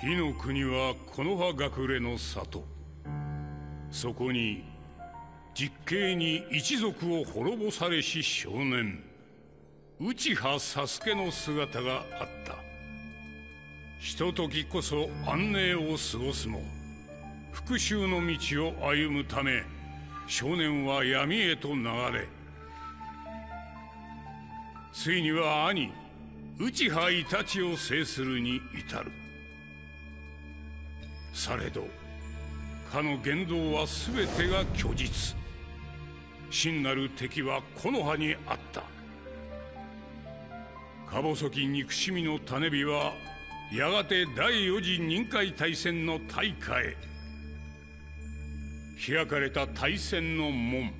火の国は木の葉隠れの里。そこに実刑に一族を滅ぼされし少年内葉佐助の姿があった。ひとときこそ安寧を過ごすも復讐の道を歩むため少年は闇へと流れ、ついには兄内葉イタチを制するに至る。されどかの言動は全てが虚実。真なる敵は木の葉にあった。か細き憎しみの種火はやがて第四次任海大戦の大火へ。開かれた大戦の門、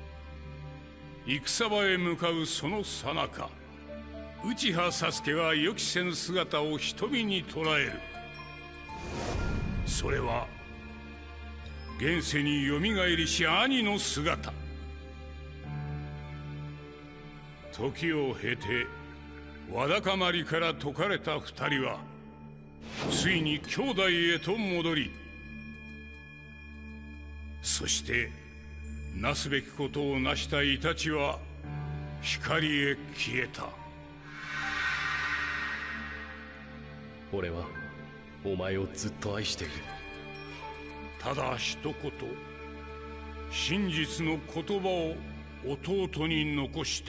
戦場へ向かうその最中、内葉佐助は予期せぬ姿を瞳に捉える。それは現世によみがえりし兄の姿。時を経てわだかまりから解かれた二人はついに兄弟へと戻り、そしてなすべきことをなしたイタチは光へ消えた。 俺はお前をずっと愛している。 ただ一言、真実の言葉を弟に残して。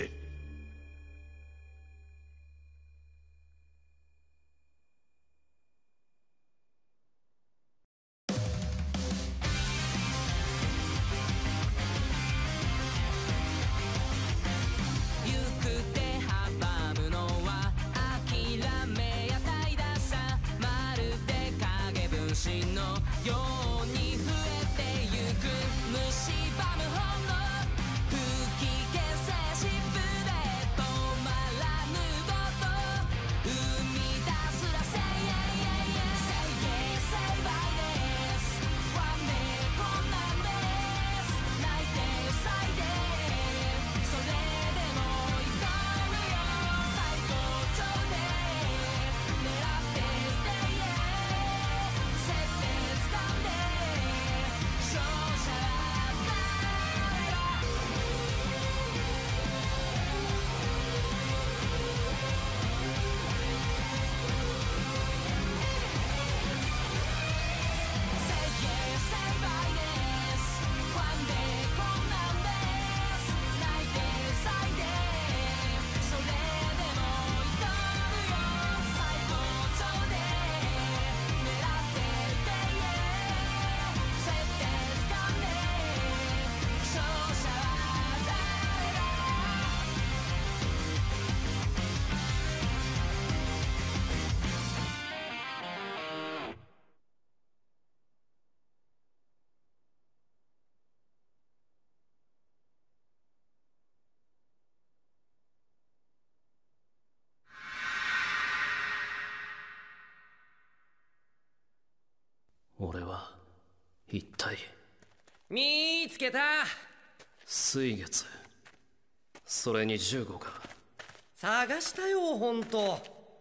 俺は一体。 見つけた。 水月、それに15か。 探したよほんと。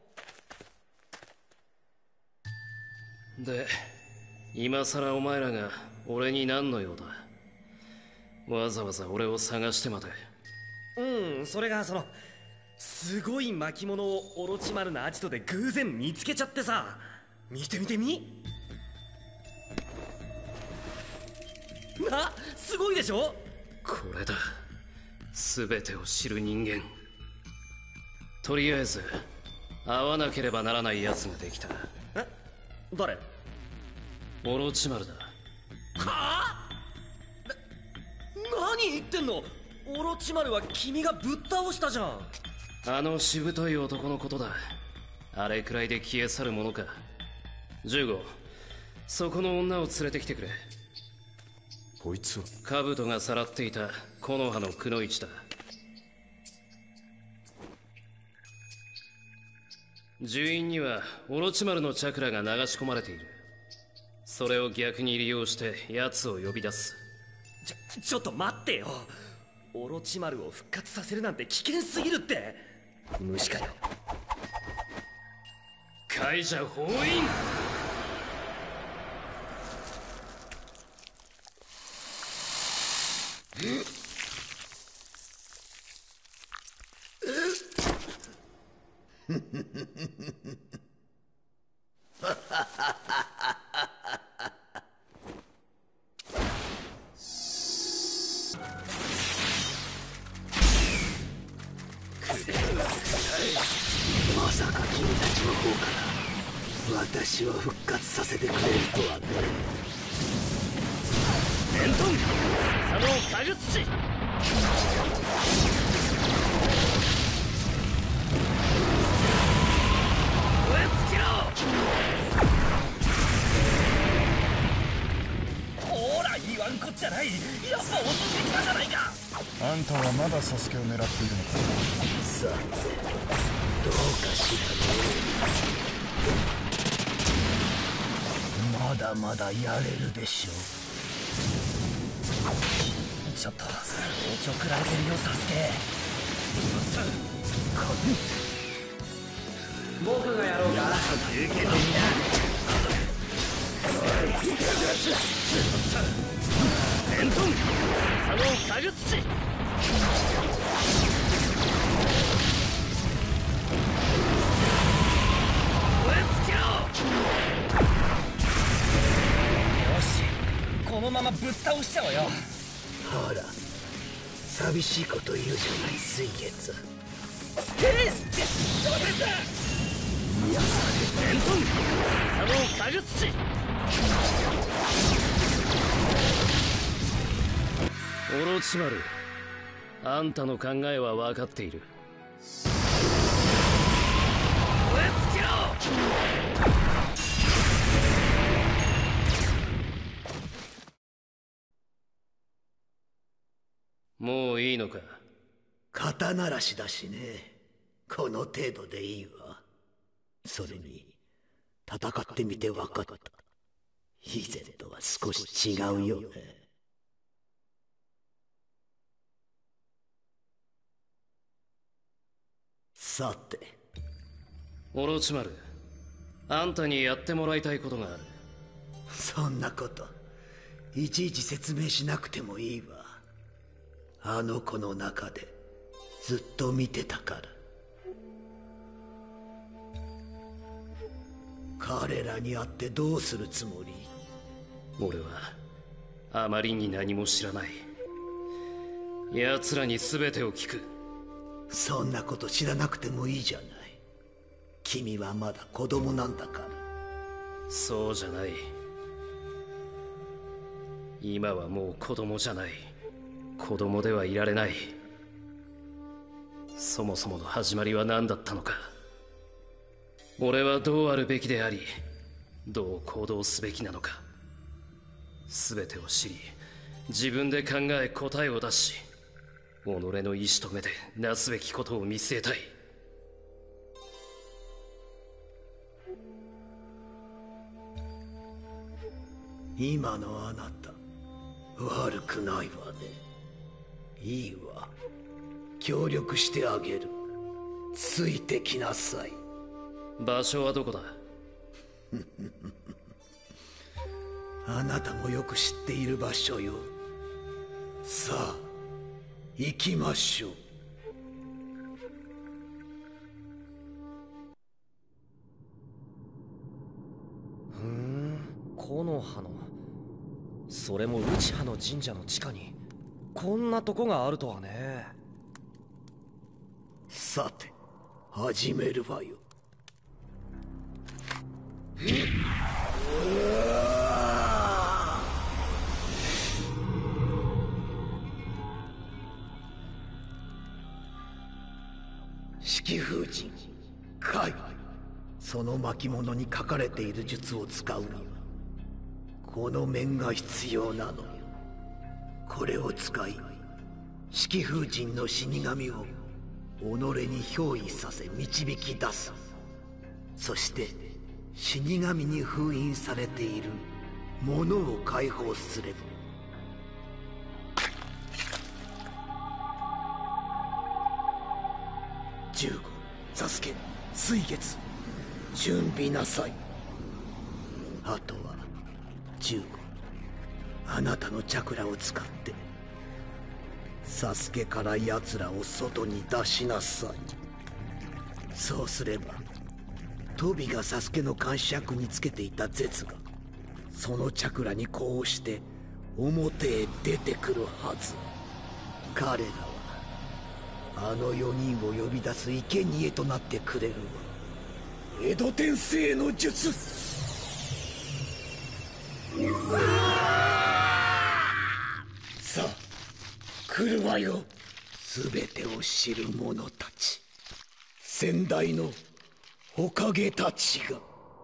で今さらお前らが俺に何の用だ。わざわざ俺を探してまで。 それがすごい巻物をオロチマルなアジトで偶然見つけちゃってさ。見てみてみ。すごいでしょ。 これだ、全てを知る人間。とりあえず会わなければならない奴ができた。 誰？ オロチマルだ。 はあ？何言ってんの。オロチマルは君がぶっ倒したじゃん。 あのしぶとい男のことだ。あれくらいで消え去るものか。15、そこの女を連れてきてくれ。 こいつは兜がさらっていた木の葉のくのいちだ。樹院にはオロチマルのチャクラが流し込まれている。それを逆に利用して奴を呼び出す。 ちょっと待ってよ。オロチマルを復活させるなんて危険すぎるって。無視かよ。 解者封印。 私を復活させてくれるとはね。 レントン佐野家具土燃え尽きろ。 ほら言わんこっちゃない。やっぱ襲ってきたじゃないか。 あんたはまだサスケを狙っているのか。 さてどうかしらね。まだまだやれるでしょう。 ちょっとおちょくられてるよサスケ。僕がやろうか。受けてみな。 レントン佐野家具土燃え尽きろ。 よしこのままぶっ倒しちゃおうよ。 ほら寂しいこと言うじゃない水月。癒さレントン佐野家具土オロチマル、あんたの考えは分かっている。燃え尽きろ。もういいのか。 肩慣らしだしね。この程度でいいわ。それに戦ってみて分かった。以前とは少し違うよね。さてオロチマル、あんたにやってもらいたいことがある。 そんなこといちいち説明しなくてもいいわ。あの子の中でずっと見てたから。彼らに会ってどうするつもり？ 俺はあまりに何も知らない。奴らに全てを聞く。 そんなこと知らなくてもいいじゃない。君はまだ子供なんだから。 そうじゃない。今はもう子供じゃない。子供ではいられない。そもそもの始まりは何だったのか。俺はどうあるべきであり、どう行動すべきなのか。全てを知り、自分で考え答えを出し、己の意志と目でなすべきことを見据えたい。 今のあなた悪くないわね。いいわ、協力してあげる。ついてきなさい。 場所はどこだ？ あなたもよく知っている場所よ。さあ行きましょう。 木の葉の、それも内葉の神社の地下にこんなとこがあるとはね。 さて始めるわよ。式風神カイ、その巻物に書かれている術を使うにはこの面が必要なのよ。これを使い式風神の死神を己に憑依させ導き出す。そして死神に封印されているものを解放すれば、15、サスケ、水月、準備なさい。あとは15、あなたのチャクラを使ってサスケから奴らを外に出しなさい。そうすればトビがサスケの監視役につけていたゼツがそのチャクラに呼応して表へ出てくるはず。彼らはあの4人を呼び出す生贄となってくれるわ。 江戸天聖の術。さあ来るわよ、すべてを知る者たち、先代の火影たちが。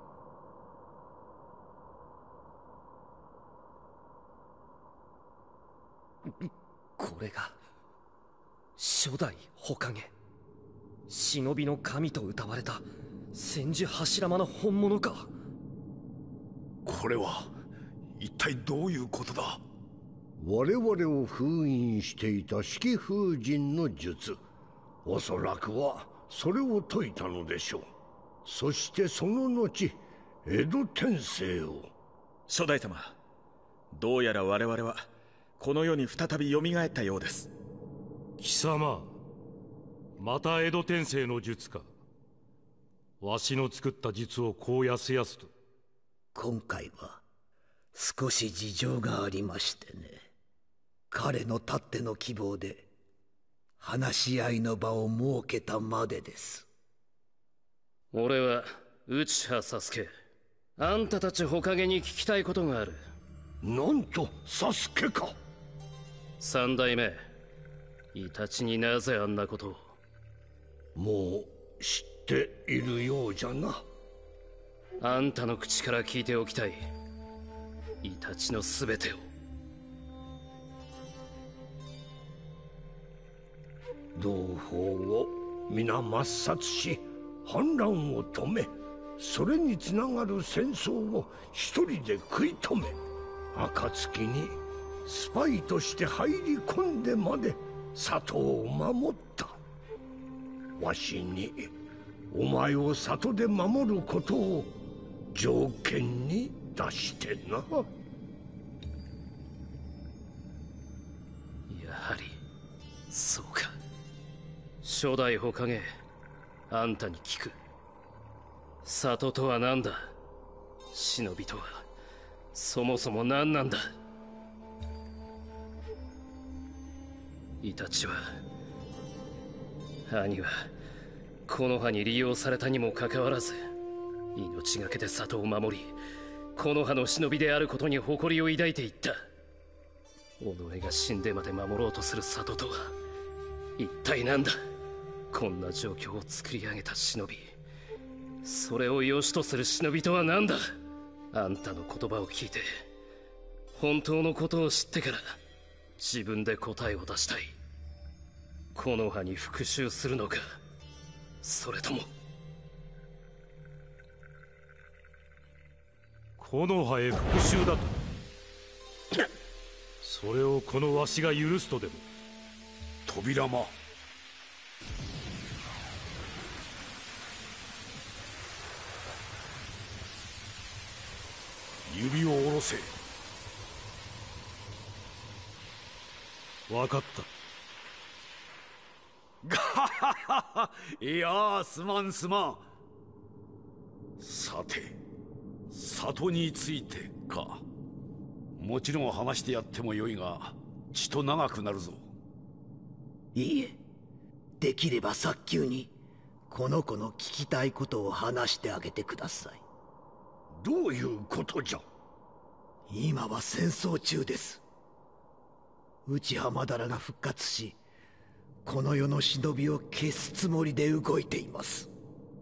これが初代火影、忍びの神と謳われた千手柱間の本物か。 これは一体どういうことだ。 我々を封印していた式封神の術、おそらくはそれを解いたのでしょう。そしてその後江戸天聖を。 初代様、どうやら我々はこの世に再び蘇ったようです。 貴様、また江戸天聖の術か。わしの作った術をこうやすやすと。 今回は少し事情がありましてね。彼のたっての希望で話し合いの場を設けたまでです。 俺は内葉サスケ、あんたたち火影に聞きたいことがある。 なんとサスケか。 三代目イタチになぜあんなことを。 もう知っているようじゃな。 あんたの口から聞いておきたい、イタチの全てを。 同胞を皆抹殺し反乱を止め、それにつながる戦争を一人で食い止め、暁にスパイとして入り込んでまで里を守った。わしにお前を里で守ることを条件に出してな。 やはりそうか。初代火影、あんたに聞く。里とは何だ、忍びとはそもそも何なんだ。イタチは、兄は木の葉に利用されたにもかかわらず命がけで里を守り、木の葉の忍びであることに誇りを抱いていった。己が死んでまで守ろうとする里とは一体何だ。こんな状況を作り上げた忍び、それを良しとする忍びとは何だ。あんたの言葉を聞いて本当のことを知ってから自分で答えを出したい。木の葉に復讐するのか、それとも。 木の葉へ復讐だと。それをこのわしが許すとでも。 扉間、指を下ろせ。 分かった。 ガハハハ。いやー、すまんすまん。さて、里についてか。もちろん話してやってもよいが、ちと長くなるぞ。 いいえ、できれば早急にこの子の聞きたいことを話してあげてください。 どういうことじゃ。 今は戦争中です。内浜だらが復活し、この世の忍びを消すつもりで動いています。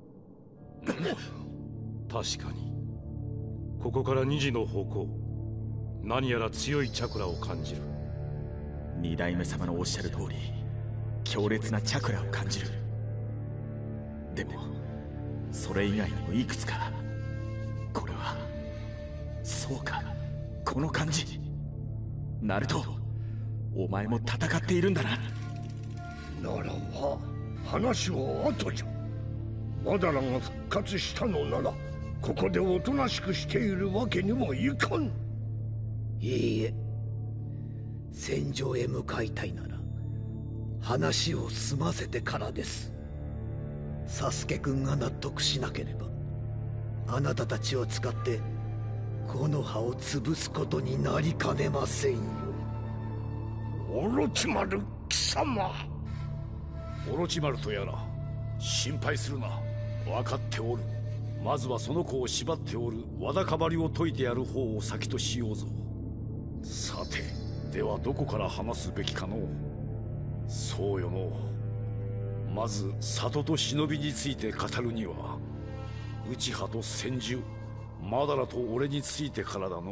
確かにここから2時の方向、何やら強いチャクラを感じる。 二代目様のおっしゃる通り、強烈なチャクラを感じる。でもそれ以外にもいくつか。これはそうか、この感じ。ナルト、お前も戦っているんだな。 ならば話は後じゃ。マダラが復活したのなら、ここでおとなしくしているわけにもいかん。 いいえ、戦場へ向かいたいなら話を済ませてからです。サスケくんが納得しなければ、あなたたちを使って木の葉を潰すことになりかねませんよ。 オロチマル貴様。 オロチマルとやら心配するな。分かっておる。 まずはその子を縛っておるわだかまりを解いてやる方を先としようぞ。さて、ではどこから話すべきかのう。そうよの。まず里と忍びについて語るには、内派と千住、マダラと俺についてからだの。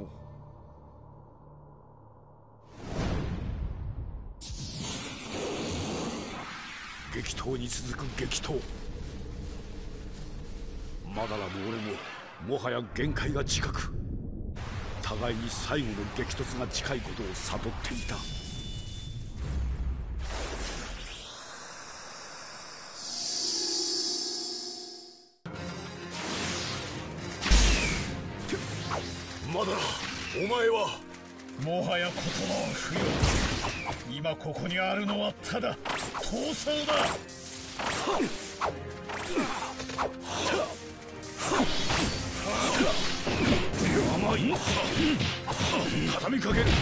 激闘に続く激闘。マダラも俺ももはや限界が近く、互いに最後の激突が近いことを悟っていた。マダラ、お前は。 もはや言葉は不要。今ここにあるのはただ闘争だ。 甘い。畳みかける。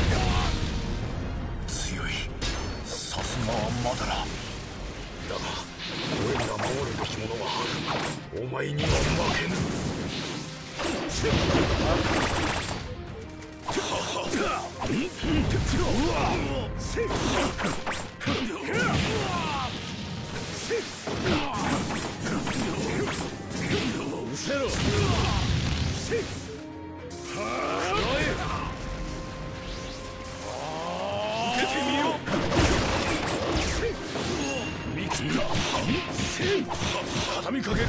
強い。さすがはマダラ。 だが俺には守るべきものがある。お前には負けぬ。うせろ。受けてみよう。見切った。畳みかける。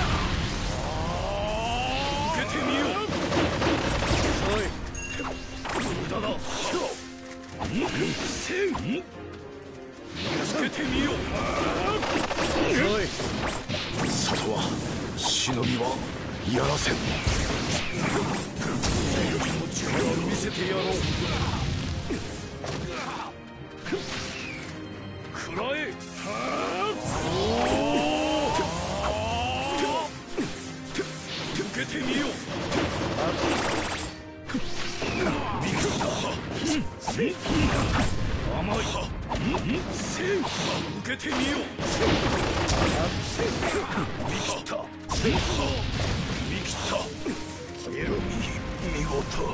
受けてみよう。無駄だ。受けてみよう。里は忍びはやらせん。勢力の力を見せてやろう。食らえ。受けてみよう。見切った。甘い。受けてみよう。見切った。見切った。見事。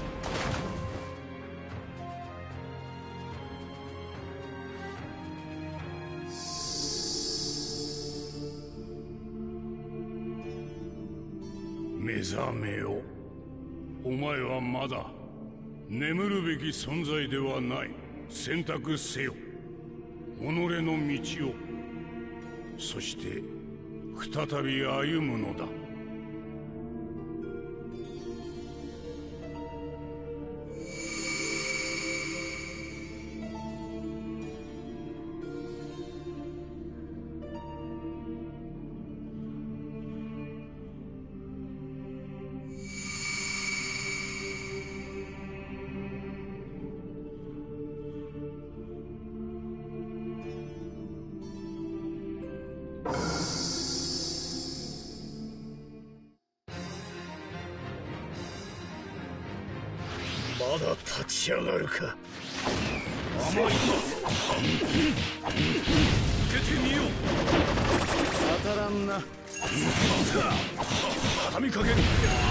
目覚めよ。お前はまだ眠るべき存在ではない。選択せよ。己の道を。そして再び歩むのだ。 まだ立ち上がるか。 甘い。受けてみよう。 当たらんな。 畳みかける。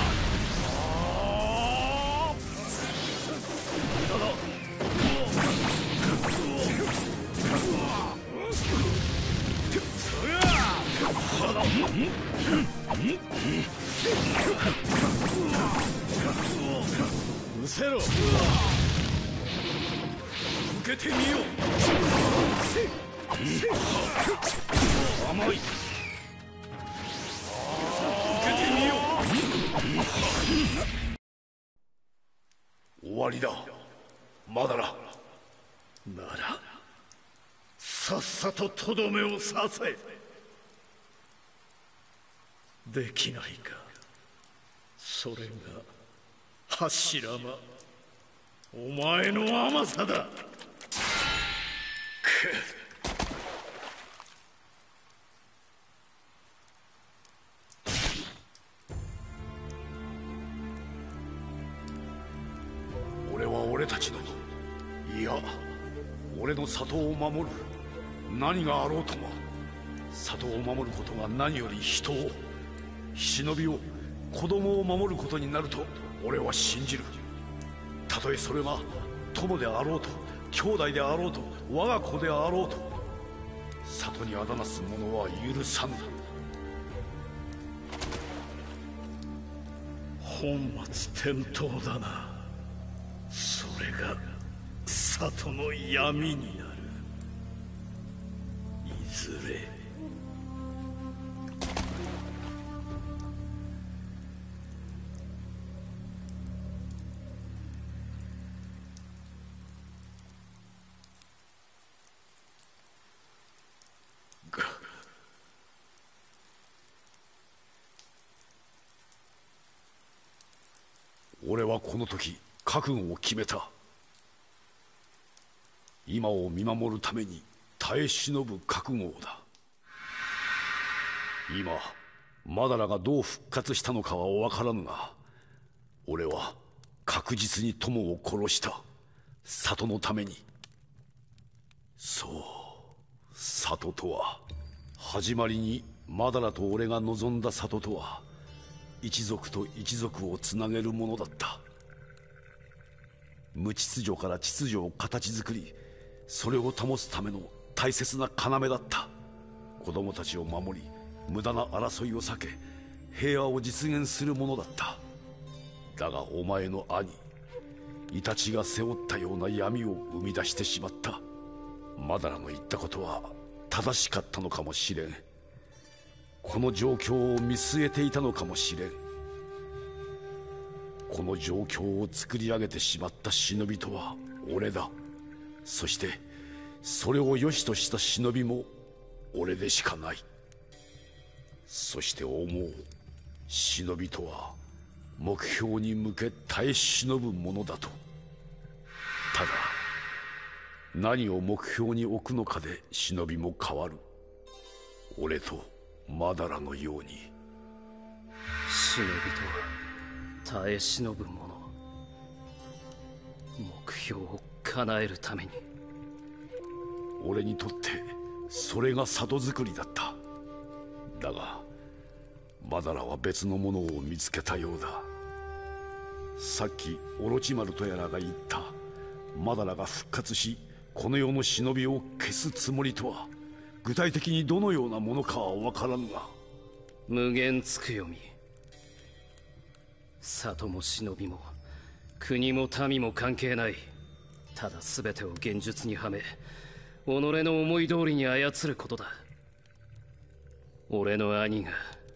無駄だ。うせろ。受けてみよう。甘い。受けてみよう。終わりだ。まだな。 ならさっさととどめを刺せ。できないか。それが柱間、お前の甘さだ。 俺は俺たちの、いや俺の里を守る。何があろうとも里を守ることが何より人を忍びを子供を守ることになると俺は信じる。たとえそれが友であろうと兄弟であろうと我が子であろうと、里にあだなす者は許さぬ。 本末転倒だな。それが里の闇になる。いずれ俺はこの時覚悟を決めた。今を見守るために耐え忍ぶ覚悟だ。今マダラがどう復活したのかは分からぬが、俺は確実に友を殺した。里のために。そう、里とは、始まりにマダラと俺が望んだ里とは、一族と一族をつなげるものだった。無秩序から秩序を形作り、それを保つための大切な要だった。子供たちを守り、無駄な争いを避け、平和を実現するものだった。だがお前の兄、イタチが背負ったような闇を生み出してしまった。マダラの言ったことは正しかったのかもしれん。この状況を見据えていたのかもしれん。この状況を作り上げてしまった忍びとは俺だ。そしてそれを良しとした忍びも俺でしかない。そして思う、忍びとは目標に向け耐え忍ぶものだと。ただ何を目標に置くのかで忍びも変わる。俺とマダラのように。 忍びとは耐え忍ぶ者。目標を叶えるために。 俺にとってそれが里作りだった。だがマダラは別のものを見つけたようだ。さっきオロチマルとやらが言ったマダラが復活しこの世の忍びを消すつもりとは、具体的にどのようなものかは分からぬが。 無限つくよみ。里も忍びも国も民も関係ない。ただ全てを現実にはめ、己の思い通りに操ることだ。俺の兄が、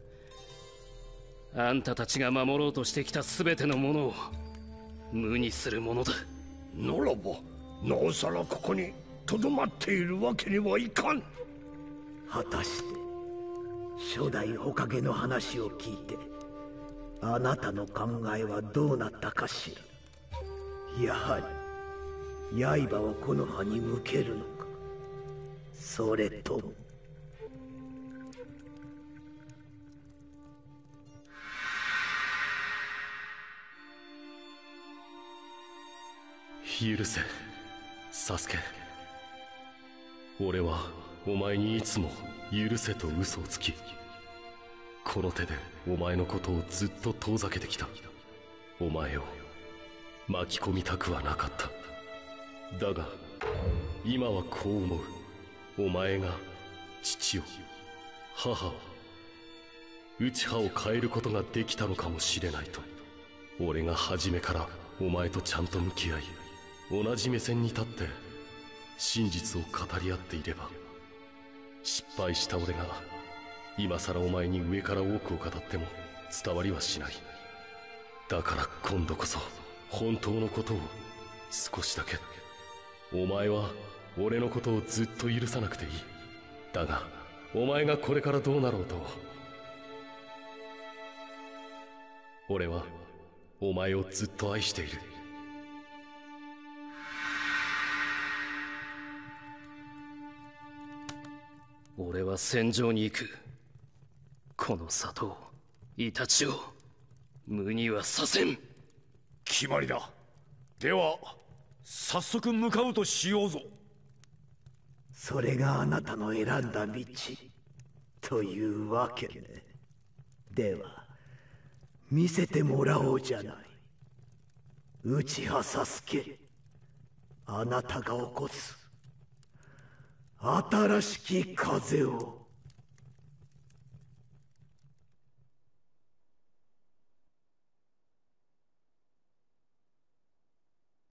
あんたたちが守ろうとしてきた全てのものを無にするものだ。 ならばなおさらここにとどまっているわけにはいかん。 果たして初代火影の話を聞いてあなたの考えはどうなったかしら。やはり刃を木の葉に向けるのか、それとも。 許せ、サスケ。俺はお前にいつも許せと嘘をつき、この手でお前のことをずっと遠ざけてきた。お前を巻き込みたくはなかった。だが今はこう思う。お前が父を、母を、内葉を変えることができたのかもしれないと。俺が初めからお前とちゃんと向き合い、同じ目線に立って真実を語り合っていれば、失敗した俺が今さらお前に上から多くを語っても伝わりはしない。だから今度こそ本当のことを少しだけ。お前は俺のことをずっと許さなくていい。だがお前がこれからどうなろうと、俺はお前をずっと愛している。 俺は戦場に行く。この里を、イタチを無にはさせん。 決まりだ。では早速向かうとしようぞ。 それがあなたの選んだ道というわけね。 では見せてもらおうじゃない。内葉サスケ、あなたが起こす新しき風を。